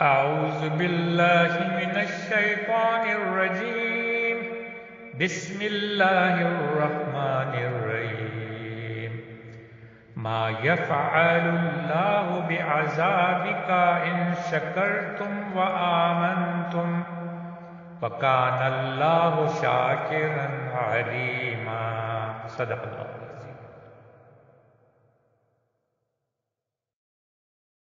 أعوذ بالله من الشيطان الرجيم بسم الله الرحمن الرحيم ما يفعل الله بعذابك إن شكرتم وآمنتم وكان الله شاكرا عليما صدق الله।